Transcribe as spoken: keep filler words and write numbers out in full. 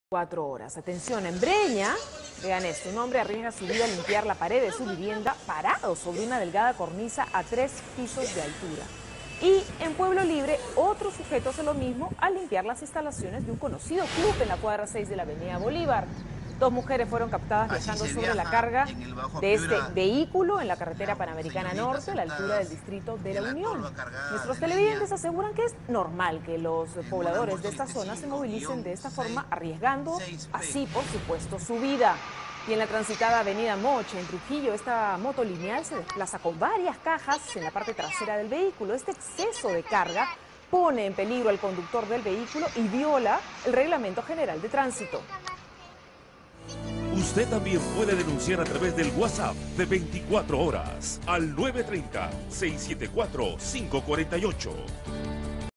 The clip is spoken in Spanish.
Cuatro horas. Atención, en Breña, vean esto, un hombre arriesga su vida a limpiar la pared de su vivienda parado sobre una delgada cornisa a tres pisos de altura. Y en Pueblo Libre, otro sujeto hace lo mismo al limpiar las instalaciones de un conocido club en la cuadra seis de la avenida Bolívar. Dos mujeres fueron captadas viajando sobre la carga de este vehículo en la carretera Panamericana Norte, a la altura del distrito de La Unión. Nuestros televidentes aseguran que es normal que los pobladores de esta zona se movilicen de esta forma, arriesgando así, por supuesto, su vida. Y en la transitada avenida Moche, en Trujillo, esta moto lineal se desplaza con varias cajas en la parte trasera del vehículo. Este exceso de carga pone en peligro al conductor del vehículo y viola el Reglamento General de Tránsito. Usted también puede denunciar a través del WhatsApp de veinticuatro horas al nueve tres cero, seis siete cuatro, cinco cuatro ocho.